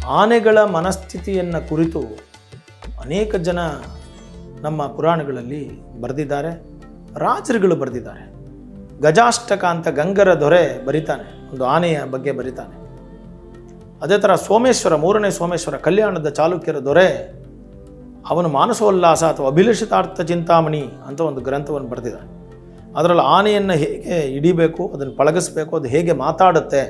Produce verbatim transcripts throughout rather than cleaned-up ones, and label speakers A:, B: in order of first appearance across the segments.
A: ಆನೆಗಳ ಮನಸ್ಥಿತಿಯನ್ನು ಕುರಿತು ಅನೇಕ ಜನ ನಮ್ಮ ಪುರಾಣಗಳಲ್ಲಿ ಬರೆದಿದ್ದಾರೆ, ರಾಜರುಗಳು ಬರೆದಿದ್ದಾರೆ. ಗಜಾಷ್ಟಕ ಅಂತ ಗಂಗರ ದೊರೆ ಬರಿತಾನೆ, ಒಂದು ಆನೆಯ ಬಗ್ಗೆ ಬರಿತಾನೆ. ಅದೇ ಥರ ಸೋಮೇಶ್ವರ, ಮೂರನೇ ಸೋಮೇಶ್ವರ, ಕಲ್ಯಾಣದ ಚಾಲುಕ್ಯರ ದೊರೆ, ಅವನು ಮಾನಸೋಲ್ಲಾಸ ಅಥವಾ ಅಭಿಲಷಿತಾರ್ಥ ಚಿಂತಾಮಣಿ ಅಂತ ಒಂದು ಗ್ರಂಥವನ್ನು ಬರೆದಿದ್ದಾನೆ. ಅದರಲ್ಲಿ ಆನೆಯನ್ನು ಹೇಗೆ ಹಿಡಿಬೇಕು, ಅದನ್ನು ಪಳಗಿಸ್ಬೇಕು, ಅದು ಹೇಗೆ ಮಾತಾಡುತ್ತೆ,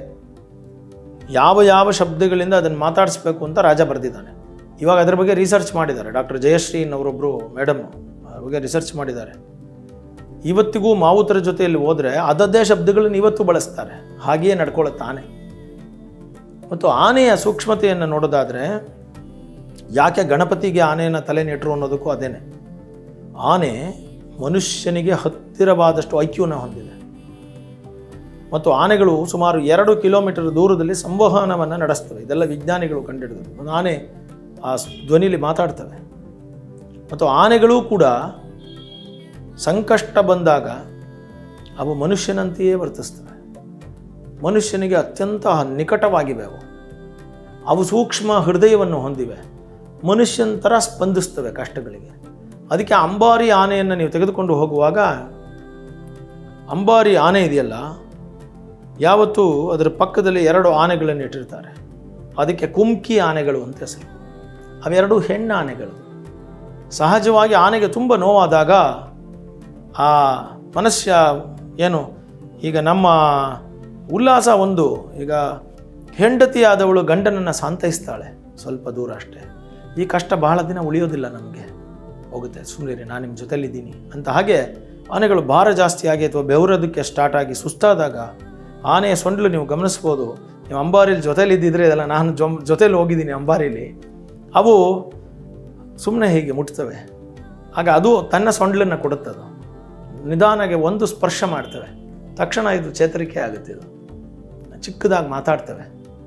A: ಯಾವ ಯಾವ ಶಬ್ದಗಳಿಂದ ಅದನ್ನು ಮಾತಾಡಿಸ್ಬೇಕು ಅಂತ ರಾಜ ಬರೆದಿದ್ದಾನೆ. ಇವಾಗ ಅದರ ಬಗ್ಗೆ ರಿಸರ್ಚ್ ಮಾಡಿದ್ದಾರೆ. ಡಾಕ್ಟರ್ ಜಯಶ್ರೀನ್ ಅವರೊಬ್ಬರು ಮೇಡಮ್ ಅದ್ರ ಬಗ್ಗೆ ರಿಸರ್ಚ್ ಮಾಡಿದ್ದಾರೆ. ಇವತ್ತಿಗೂ ಮಾವುತರ ಜೊತೆಯಲ್ಲಿ ಹೋದರೆ ಅದದ್ದೇ ಶಬ್ದಗಳನ್ನು ಇವತ್ತು ಬಳಸ್ತಾರೆ, ಹಾಗೆಯೇ ನಡ್ಕೊಳ್ಳುತ್ತೆ ಆನೆ. ಮತ್ತು ಆನೆಯ ಸೂಕ್ಷ್ಮತೆಯನ್ನು ನೋಡೋದಾದರೆ, ಯಾಕೆ ಗಣಪತಿಗೆ ಆನೆಯನ್ನು ತಲೆ ನೆಟ್ಟರು ಅನ್ನೋದಕ್ಕೂ ಅದೇನೆ. ಆನೆ ಮನುಷ್ಯನಿಗೆ ಹತ್ತಿರವಾದಷ್ಟು ಐಕ್ಯೂನ ಹೊಂದಿದೆ. ಮತ್ತು ಆನೆಗಳು ಸುಮಾರು ಎರಡು ಕಿಲೋಮೀಟರ್ ದೂರದಲ್ಲಿ ಸಂವಹನವನ್ನು ನಡೆಸ್ತವೆ. ಇದೆಲ್ಲ ವಿಜ್ಞಾನಿಗಳು ಕಂಡುಹಿಡಿದರು. ಒಂದು ಆನೆ ಆ ಧ್ವನಿಲಿ ಮಾತಾಡ್ತವೆ. ಮತ್ತು ಆನೆಗಳೂ ಕೂಡ ಸಂಕಷ್ಟ ಬಂದಾಗ ಅವು ಮನುಷ್ಯನಂತೆಯೇ ವರ್ತಿಸ್ತವೆ. ಮನುಷ್ಯನಿಗೆ ಅತ್ಯಂತ ನಿಕಟವಾಗಿವೆ. ಅವು ಅವು ಸೂಕ್ಷ್ಮ ಹೃದಯವನ್ನು ಹೊಂದಿವೆ. ಮನುಷ್ಯನ ಥರ ಸ್ಪಂದಿಸ್ತವೆ ಕಷ್ಟಗಳಿಗೆ. ಅದಕ್ಕೆ ಅಂಬಾರಿ ಆನೆಯನ್ನು ನೀವು ತೆಗೆದುಕೊಂಡು ಹೋಗುವಾಗ, ಅಂಬಾರಿ ಆನೆ ಇದೆಯಲ್ಲ, ಯಾವತ್ತೂ ಅದರ ಪಕ್ಕದಲ್ಲಿ ಎರಡು ಆನೆಗಳನ್ನು ಇಟ್ಟಿರ್ತಾರೆ. ಅದಕ್ಕೆ ಕುಮ್ಕಿ ಆನೆಗಳು ಅಂತ ಹೆಸರು. ಅವೆರಡು ಹೆಣ್ಣು ಆನೆಗಳು. ಸಹಜವಾಗಿ ಆನೆಗೆ ತುಂಬ ನೋವಾದಾಗ ಆ ಮನುಷ್ಯ ಏನು, ಈಗ ನಮ್ಮ ಉಲ್ಲಾಸ ಒಂದು, ಈಗ ಹೆಂಡತಿಯಾದವಳು ಗಂಡನನ್ನು ಸಾಂತೈಸ್ತಾಳೆ ಸ್ವಲ್ಪ ದೂರ ಅಷ್ಟೇ. ಈ ಕಷ್ಟ ಬಹಳ ದಿನ ಉಳಿಯೋದಿಲ್ಲ, ನಮಗೆ ಹೋಗುತ್ತೆ, ಸುಮ್ಮನೆ ನಾನು ನಿಮ್ಮ ಜೊತೆಲಿದ್ದೀನಿ ಅಂತ. ಹಾಗೆ ಆನೆಗಳು ಭಾರ ಜಾಸ್ತಿಯಾಗಿ ಅಥವಾ ಬೆವರೋದಕ್ಕೆ ಸ್ಟಾರ್ಟ್ ಆಗಿ ಸುಸ್ತಾದಾಗ ಆನೆಯ ಸೊಂಡ್ಲು ನೀವು ಗಮನಿಸ್ಬೋದು. ನೀವು ಅಂಬಾರಿಲಿ ಜೊತೆಲಿದ್ದಿದ್ರೆ, ಇದೆಲ್ಲ ನಾನು ಜೊ ಜೊತೇಲಿ ಹೋಗಿದ್ದೀನಿ ಅಂಬಾರಿಲಿ, ಅವು ಸುಮ್ಮನೆ ಹೀಗೆ ಮುಟ್ತವೆ. ಆಗ ಅದು ತನ್ನ ಸೊಂಡ್ಲನ್ನು ಕೊಡುತ್ತದು. ನಿಧಾನಕ್ಕೆ ಒಂದು ಸ್ಪರ್ಶ ಮಾಡ್ತವೆ, ತಕ್ಷಣ ಇದು ಚೇತರಿಕೆ ಆಗುತ್ತೆ. ಇದು ಚಿಕ್ಕದಾಗಿ ಮಾತಾಡ್ತವೆ.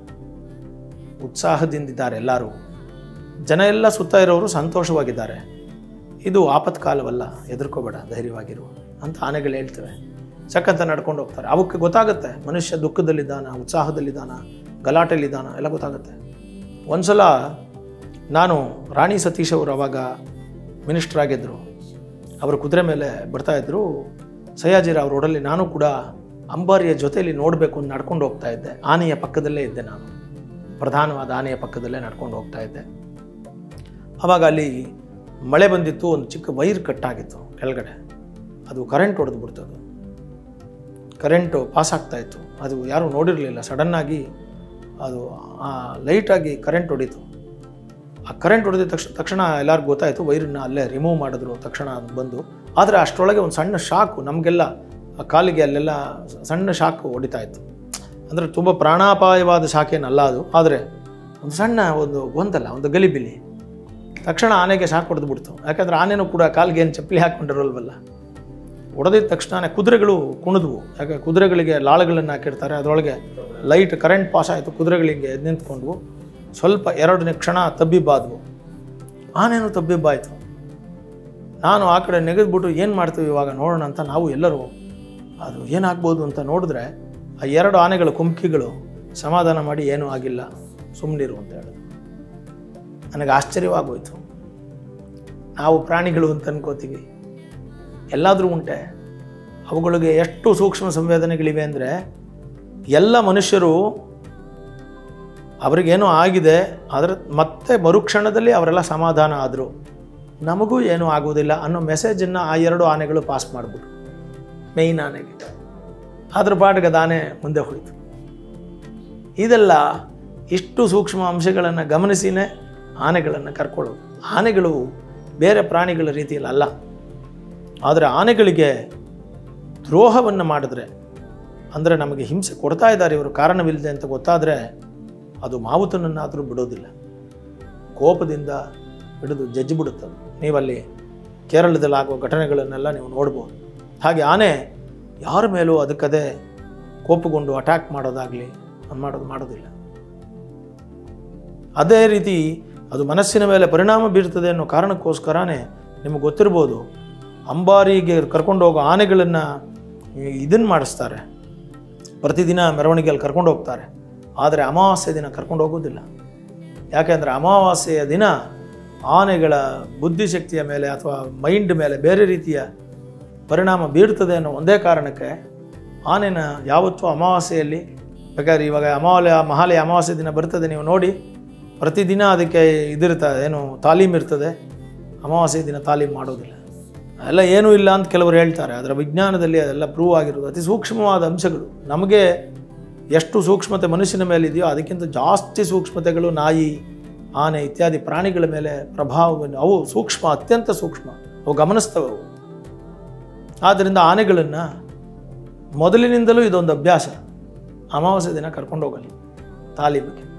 A: ಉತ್ಸಾಹದಿಂದಿದ್ದಾರೆ ಎಲ್ಲರೂ, ಜನ ಎಲ್ಲ ಸುತ್ತ ಇರೋರು ಸಂತೋಷವಾಗಿದ್ದಾರೆ. ಇದು ಆಪತ್ಕಾಲವಲ್ಲ, ಹೆದರ್ಕೋಬೇಡ, ಧೈರ್ಯವಾಗಿರು ಅಂತ ಆನೆಗಳು ಹೇಳ್ತವೆ. ಚಕ್ಕಂತ ನಡ್ಕೊಂಡು ಹೋಗ್ತಾರೆ. ಅವಕ್ಕೆ ಗೊತ್ತಾಗುತ್ತೆ ಮನುಷ್ಯ ದುಃಖದಲ್ಲಿದ್ದಾನ, ಉತ್ಸಾಹದಲ್ಲಿದ್ದಾನ, ಗಲಾಟೆಯಲ್ಲಿದ್ದಾನ, ಎಲ್ಲ ಗೊತ್ತಾಗುತ್ತೆ. ಒಂದು ಸಲ ನಾನು ರಾಣಿ ಸತೀಶ್ ಅವರು ಅವಾಗ ಮಿನಿಸ್ಟರ್ ಆಗಿದ್ದರು, ಅವರು ಕುದುರೆ ಮೇಲೆ ಬರ್ತಾಯಿದ್ರು. ಸಯ್ಯಾಜಿರಾವ್ ರೋಡಲ್ಲಿ ನಾನು ಕೂಡ ಅಂಬಾರಿಯ ಜೊತೆಯಲ್ಲಿ ನೋಡಬೇಕು ಅಂತ ನಡ್ಕೊಂಡು ಹೋಗ್ತಾ ಇದ್ದೆ. ಆನೆಯ ಪಕ್ಕದಲ್ಲೇ ಇದ್ದೆ, ನಾನು ಪ್ರಧಾನವಾದ ಆನೆಯ ಪಕ್ಕದಲ್ಲೇ ನಡ್ಕೊಂಡು ಹೋಗ್ತಾ ಇದ್ದೆ. ಆವಾಗ ಅಲ್ಲಿ ಮಳೆ ಬಂದಿತ್ತು, ಒಂದು ಚಿಕ್ಕ ವೈರ್ ಕಟ್ಟಾಗಿತ್ತು ಕೆಳಗಡೆ. ಅದು ಕರೆಂಟ್ ಹೊಡೆದು ಬಿಡ್ತದು. ಕರೆಂಟು ಪಾಸ್ ಆಗ್ತಾಯಿತ್ತು. ಅದು ಯಾರೂ ನೋಡಿರಲಿಲ್ಲ. ಸಡನ್ನಾಗಿ ಅದು ಲೈಟಾಗಿ ಕರೆಂಟ್ ಹೊಡೀತು. ಆ ಕರೆಂಟ್ ಹೊಡೆದ ತಕ್ಷಣ ತಕ್ಷಣ ಎಲ್ಲರಿಗೂ ಗೊತ್ತಾಯಿತು. ವೈರನ್ನ ಅಲ್ಲೇ ರಿಮೂವ್ ಮಾಡಿದ್ರು ತಕ್ಷಣ ಬಂದು. ಆದರೆ ಅಷ್ಟರೊಳಗೆ ಒಂದು ಸಣ್ಣ ಶಾಕು ನಮಗೆಲ್ಲ ಆ ಕಾಲಿಗೆ ಅಲ್ಲೆಲ್ಲ ಸಣ್ಣ ಶಾಕು ಹೊಡಿತಾ ಇತ್ತು. ಅಂದರೆ ತುಂಬ ಪ್ರಾಣಾಪಾಯವಾದ ಶಾಖೇನಲ್ಲ ಅದು, ಆದರೆ ಒಂದು ಸಣ್ಣ ಒಂದು ಗೊಂದಲ, ಒಂದು ಗಲಿಬಿಲಿ. ತಕ್ಷಣ ಆನೆಗೆ ಶಾಕ್ ಹೊಡೆದು ಬಿಡ್ತು. ಯಾಕಂದರೆ ಆನೆನೂ ಕೂಡ ಕಾಲಿಗೆ ಏನು ಚಪ್ಪಲಿ ಹಾಕ್ಕೊಂಡಿರೋಲ್ವಲ್ಲ. ಹೊಡೆದಿದ್ದ ತಕ್ಷಣ ಕುದುರೆಗಳು ಕುಣಿದ್ವು. ಯಾಕೆ ಕುದುರೆಗಳಿಗೆ ಲಾಳಗಳನ್ನು ಹಾಕಿರ್ತಾರೆ, ಅದರೊಳಗೆ ಲೈಟ್ ಕರೆಂಟ್ ಪಾಸ್ ಆಯಿತು. ಕುದುರೆಗಳಿಗೆ ಎದ್ದು ನಿಂತ್ಕೊಂಡ್ವು. ಸ್ವಲ್ಪ ಎರಡು ಕ್ಷಣ ತಬ್ಬಿಬ್ಬಾದವು. ಆನೇನು ತಬ್ಬಿಬ್ಬಾಯಿತು. ನಾನು ಆ ಕಡೆ ನೆಗೆದ್ಬಿಟ್ಟು ಏನು ಮಾಡ್ತೀವಿ ಇವಾಗ ನೋಡೋಣ ಅಂತ ನಾವು ಎಲ್ಲರೂ ಅದು ಏನಾಗ್ಬೋದು ಅಂತ ನೋಡಿದ್ರೆ, ಆ ಎರಡು ಆನೆಗಳ ಕುಮ್ಕಿಗಳು ಸಮಾಧಾನ ಮಾಡಿ ಏನೂ ಆಗಿಲ್ಲ, ಸುಮ್ಮನಿರು ಅಂತ ಹೇಳಿದ್ರು. ನನಗೆ ಆಶ್ಚರ್ಯವಾಗೋಯ್ತು. ನಾವು ಪ್ರಾಣಿಗಳು ಅಂತ ಅನ್ಕೋತೀವಿ, ಎಲ್ಲಾದರೂ ಉಂಟೆ. ಅವುಗಳಿಗೆ ಎಷ್ಟು ಸೂಕ್ಷ್ಮ ಸಂವೇದನೆಗಳಿವೆ ಅಂದರೆ, ಎಲ್ಲ ಮನುಷ್ಯರು ಅವರಿಗೇನೋ ಆಗಿದೆ, ಅದರ ಮತ್ತೆ ಮರುಕ್ಷಣದಲ್ಲಿ ಅವರೆಲ್ಲ ಸಮಾಧಾನ ಆದರು. ನಮಗೂ ಏನೂ ಆಗೋದಿಲ್ಲ ಅನ್ನೋ ಮೆಸೇಜನ್ನು ಆ ಎರಡು ಆನೆಗಳು ಪಾಸ್ ಮಾಡಿಬಿಟ್ರು ಮೇಯ್ನ್ ಆನೆಗೆ. ಅದ್ರ ಪಾಟಿಗೆ ಅದು ಆನೆ ಮುಂದೆ ಹೋಯಿತು. ಇದೆಲ್ಲ ಇಷ್ಟು ಸೂಕ್ಷ್ಮ ಅಂಶಗಳನ್ನು ಗಮನಿಸಿನೇ ಆನೆಗಳನ್ನು ಕರ್ಕೊಳ್ಳೋದು. ಆನೆಗಳು ಬೇರೆ ಪ್ರಾಣಿಗಳ ರೀತಿಯಲ್ಲಿ ಅಲ್ಲ. ಆದರೆ ಆನೆಗಳಿಗೆ ದ್ರೋಹವನ್ನು ಮಾಡಿದ್ರೆ, ಅಂದರೆ ನಮಗೆ ಹಿಂಸೆ ಕೊಡ್ತಾ ಇದ್ದಾರೆ ಇವರು ಕಾರಣವಿಲ್ಲದೆ ಅಂತ ಗೊತ್ತಾದರೆ, ಅದು ಮಾವುತನನ್ನಾದರೂ ಬಿಡೋದಿಲ್ಲ. ಕೋಪದಿಂದ ಹಿಡಿದು ಜಜ್ಜಿ ಬಿಡುತ್ತದೆ. ನೀವಲ್ಲಿ ಕೇರಳದಲ್ಲಿ ಆಗುವ ಘಟನೆಗಳನ್ನೆಲ್ಲ ನೀವು ನೋಡ್ಬೋದು. ಹಾಗೆ ಆನೆ ಯಾರ ಮೇಲೂ ಅದಕ್ಕದೇ ಕೋಪಗೊಂಡು ಅಟ್ಯಾಕ್ ಮಾಡೋದಾಗಲಿ ಮಾಡೋದು ಮಾಡೋದಿಲ್ಲ. ಅದೇ ರೀತಿ ಅದು ಮನಸ್ಸಿನ ಮೇಲೆ ಪರಿಣಾಮ ಬೀರ್ತದೆ ಅನ್ನೋ ಕಾರಣಕ್ಕೋಸ್ಕರನೇ ನಿಮಗೆ ಗೊತ್ತಿರ್ಬೋದು, ಅಂಬಾರಿಗೆ ಕರ್ಕೊಂಡು ಹೋಗೋ ಆನೆಗಳನ್ನು ಇದನ್ನು ಮಾಡಿಸ್ತಾರೆ. ಪ್ರತಿದಿನ ಮೆರವಣಿಗೆಯಲ್ಲಿ ಕರ್ಕೊಂಡು ಹೋಗ್ತಾರೆ. ಆದರೆ ಅಮಾವಾಸ್ಯೆ ದಿನ ಕರ್ಕೊಂಡು ಹೋಗೋದಿಲ್ಲ. ಯಾಕೆಂದರೆ ಅಮಾವಾಸ್ಯೆಯ ದಿನ ಆನೆಗಳ ಬುದ್ಧಿಶಕ್ತಿಯ ಮೇಲೆ ಅಥವಾ ಮೈಂಡ್ ಮೇಲೆ ಬೇರೆ ರೀತಿಯ ಪರಿಣಾಮ ಬೀರ್ತದೆ ಅನ್ನೋ ಒಂದೇ ಕಾರಣಕ್ಕೆ ಆನೆನ ಯಾವತ್ತೂ ಅಮಾವಾಸ್ಯೆಯಲ್ಲಿ, ಬೇಕಾದ್ರೆ ಇವಾಗ ಅಮಾವಾಸ್ಯ ಮಹಾಲಯ ಅಮಾವಾಸ್ಯೆ ದಿನ ಬರ್ತದೆ, ನೀವು ನೋಡಿ ಪ್ರತಿದಿನ ಅದಕ್ಕೆ ಇದಿರ್ತದೆ, ಏನು ತಾಲೀಮ್ ಇರ್ತದೆ. ಅಮಾವಾಸ್ಯೆ ದಿನ ತಾಲೀಮ್ ಮಾಡೋದಿಲ್ಲ. ಎಲ್ಲ ಏನೂ ಇಲ್ಲ ಅಂತ ಕೆಲವರು ಹೇಳ್ತಾರೆ. ಅದರ ವಿಜ್ಞಾನದಲ್ಲಿ ಅದೆಲ್ಲ ಪ್ರೂವ್ ಆಗಿರೋದು. ಅತಿ ಸೂಕ್ಷ್ಮವಾದ ಅಂಶಗಳು. ನಮಗೆ ಎಷ್ಟು ಸೂಕ್ಷ್ಮತೆ ಮನುಷ್ಯನ ಮೇಲೆ ಇದೆಯೋ ಅದಕ್ಕಿಂತ ಜಾಸ್ತಿ ಸೂಕ್ಷ್ಮತೆಗಳು ನಾಯಿ, ಆನೆ ಇತ್ಯಾದಿ ಪ್ರಾಣಿಗಳ ಮೇಲೆ ಪ್ರಭಾವವನ್ನು, ಅವು ಸೂಕ್ಷ್ಮ, ಅತ್ಯಂತ ಸೂಕ್ಷ್ಮ, ಅವು ಗಮನಿಸ್ತವೆ ಅವು. ಆದ್ದರಿಂದ ಆನೆಗಳನ್ನು ಮೊದಲಿನಿಂದಲೂ ಇದೊಂದು ಅಭ್ಯಾಸ, ಅಮಾವಾಸ್ಯೆ ದಿನ ಕರ್ಕೊಂಡು ಹೋಗಲಿ ತಾಲೀಮಿಗೆ.